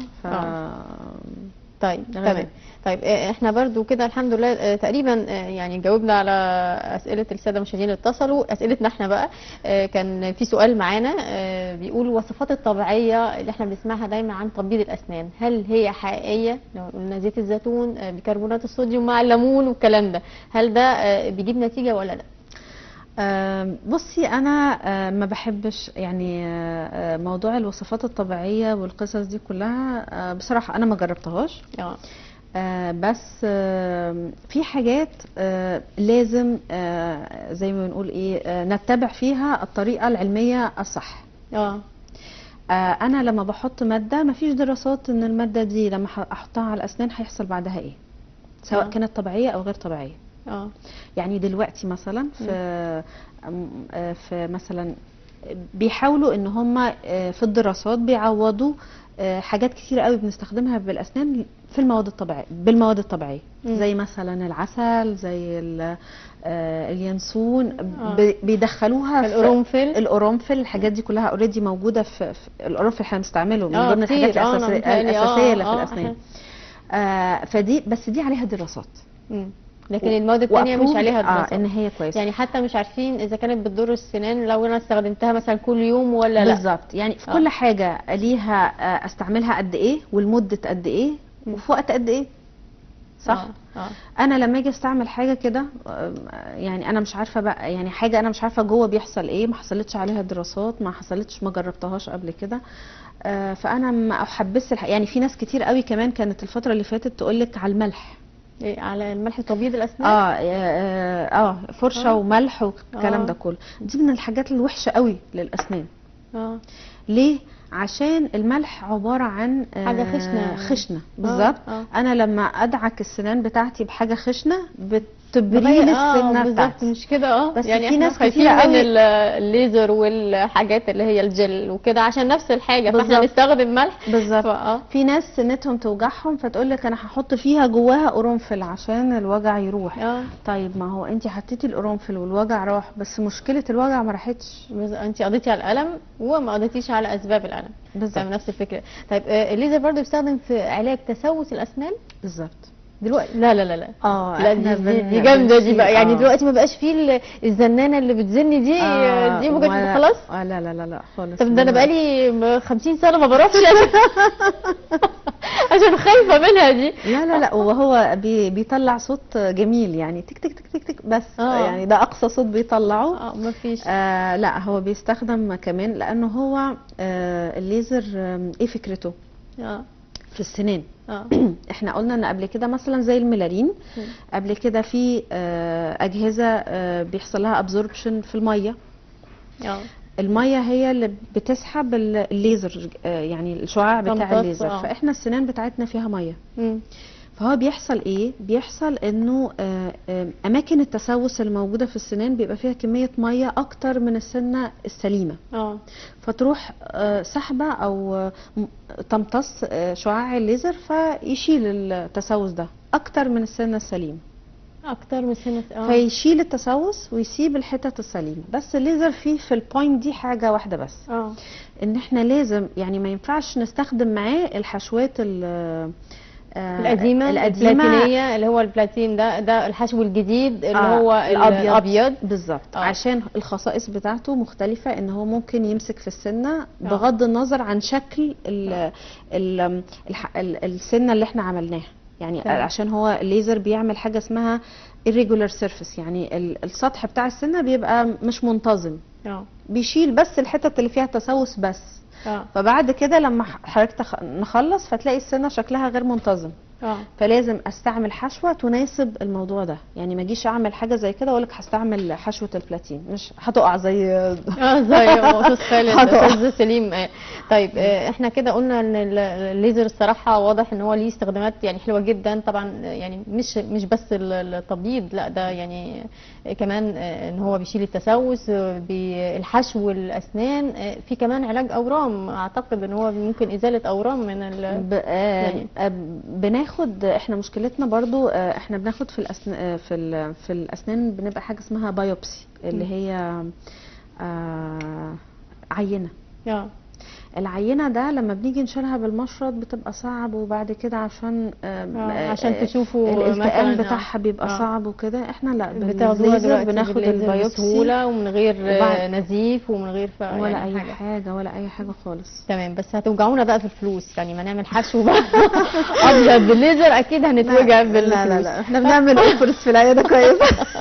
طيب تمام. طيب احنا برضو كده الحمد لله تقريبا يعني جاوبنا على اسئله الساده المشاهدين اللي اتصلوا. اسئلتنا احنا بقى كان في سؤال معانا بيقول الوصفات الطبيعيه اللي احنا بنسمعها دايما عن تبييض الاسنان، هل هي حقيقيه؟ لو قلنا زيت الزيتون بيكربونات الصوديوم مع الليمون والكلام ده، هل ده بيجيب نتيجه ولا لا؟ بصي انا ما بحبش يعني موضوع الوصفات الطبيعيه والقصص دي كلها. بصراحه انا ما جربتهاش. بس في حاجات لازم زي ما بنقول ايه نتبع فيها الطريقه العلميه الصح. انا لما بحط ماده ما فيش دراسات ان الماده دي لما احطها على الاسنان هيحصل بعدها ايه، سواء كانت طبيعيه او غير طبيعيه. يعني دلوقتي مثلا في مثلا بيحاولوا ان هم في الدراسات بيعوضوا حاجات كتير قوي بنستخدمها بالاسنان في المواد الطبيعيه بالمواد الطبيعيه، زي مثلا العسل، زي اليانسون، بيدخلوها القرنفل. الحاجات دي كلها اوريدي موجوده في القرنفل، احنا بنستعمله من ضمن الحاجات الاساسيه اللي في الاسنان. فدي بس دي عليها دراسات، لكن المواد الثانيه مش عليها دراسات ان هي كويسه. يعني حتى مش عارفين اذا كانت بتضر السنان لو انا استخدمتها مثلا كل يوم ولا لا. بالظبط، يعني في كل حاجه ليها استعملها قد ايه والمده قد ايه وفي وقت قد ايه، صح. انا لما اجي استعمل حاجه كده يعني انا مش عارفه بقى، يعني حاجه انا مش عارفه جوه بيحصل ايه، ما حصلتش عليها دراسات، ما جربتهاش قبل كده. فانا ما احبس يعني في ناس كتير قوي كمان كانت الفتره اللي فاتت تقول لك على الملح، على الملح تبييض الاسنان. فرشه وملح والكلام ده كله، دي من الحاجات الوحشه قوي للاسنان. ليه؟ عشان الملح عباره عن حاجه خشنه بالظبط. انا لما ادعك السنان بتاعتي بحاجه خشنه تبريد السنه بتاعتي مش كده. بس يعني في ناس خايفين من الليزر والحاجات اللي هي الجل وكده عشان نفس الحاجه، فاحنا نستخدم ملح بالظبط. في ناس سنتهم توجعهم فتقول لك انا هحط فيها جواها قرنفل عشان الوجع يروح. طيب ما هو انت حطيتي القرنفل والوجع راح، بس مشكله الوجع ما راحتش. انت قضيتي على الالم وما قضيتيش على اسباب الالم. بالظبط. نفس الفكره. طيب الليزر برضو بيستخدم في علاج تسوس الاسنان بالظبط دلوقتي؟ لا لا لا لا لا دي جامده دي بقى. يعني دلوقتي ما بقاش فيه الزنانه اللي بتزني دي دي ممكن خلاص. لا لا لا لا خالص. طب ده انا بقالي 50 سنه ما بروحش عشان خايفه منها دي. لا لا لا وهو بيطلع صوت جميل يعني تك تك تك تك تك بس. يعني ده اقصى صوت بيطلعه. مفيش. لا هو بيستخدم كمان لانه هو الليزر ايه فكرته؟ في السنان. احنا قلنا ان قبل كده مثلا زي الميلارين قبل كده في اجهزه بيحصل لها ابزوربشن في الميه. الميه هي اللي بتسحب الليزر يعني الشعاع بتاع الليزر. فاحنا السنان بتاعتنا فيها ميه. فهو بيحصل ايه؟ بيحصل انه اماكن التسوس الموجوده في السنان بيبقى فيها كميه ميه اكتر من السنه السليمه. فتروح سحبه او تمتص شعاع الليزر فيشيل التسوس ده اكتر من السنه السليمه. اكتر من السنه فيشيل التسوس ويسيب الحتت السليمه. بس الليزر فيه في البوينت دي حاجه واحده بس. ان احنا لازم يعني ما ينفعش نستخدم معاه الحشوات القديمه البلاتينيه اللي هو البلاتين ده الحشو الجديد اللي هو الابيض بالظبط. عشان الخصائص بتاعته مختلفه ان هو ممكن يمسك في السنه بغض النظر عن شكل السنه اللي احنا عملناها. يعني عشان هو الليزر بيعمل حاجه اسمها irregular surface يعني السطح بتاع السنه بيبقى مش منتظم. بيشيل بس الحتت اللي فيها تسوس بس. فبعد كده لما حضرتك نخلص فتلاقي السنه شكلها غير منتظم. فلازم استعمل حشوه تناسب الموضوع ده. يعني ما اجيش اعمل حاجه زي كده واقول لك هستعمل حشوه البلاتين مش هتقع زي زي استاذ خالد استاذ سليم. طيب احنا كده قلنا ان الليزر الصراحه واضح ان هو ليه استخدامات يعني حلوه جدا طبعا. يعني مش بس التبييض، لا ده يعني كمان ان هو بيشيل التسوس بالحشو الاسنان. في كمان علاج اورام، اعتقد ان هو ممكن ازاله اورام من يعني بناخد احنا مشكلتنا برضو احنا بناخد في الاسنان بنبقى حاجه اسمها بايوبسي اللي هي عينه. العينه ده لما بنيجي نشيلها بالمشرط بتبقى صعب، وبعد كده عشان تشوفوا الالتئام بتاعها بيبقى صعب وكده. احنا لا بناخد البيوبسي بسهوله ومن غير نزيف ومن غير ولا يعني اي حاجه ولا اي حاجه خالص. تمام. بس هتوجعونا بقى في الفلوس يعني ما نعمل حشو بقى ابيض بالليزر اكيد هنتوجع بالفلوس. لا احنا بنعمل اوفرز في العياده كويس.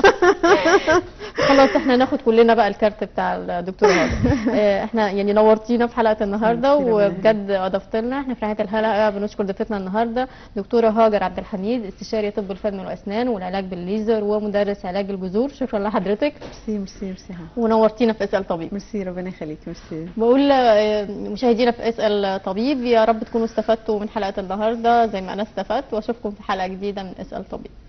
خلاص احنا ناخد كلنا بقى الكارت بتاع الدكتور هاجر. احنا يعني نورتينا في حلقه النهارده وبجد اضفت لنا. احنا في نهايه الحلقه بنشكر ضيفتنا النهارده دكتوره هاجر عبد الحميد، استشاري طب الفم والاسنان والعلاج بالليزر ومدرس علاج الجذور. شكرا لحضرتك. ميرسي ونورتينا في اسال طبيب. ميرسي ربنا يخليك. ميرسي. بقول مشاهدينا في اسال طبيب يا رب تكونوا استفدتوا من حلقه النهارده زي ما انا استفدت، واشوفكم في حلقه جديده من اسال طبيب.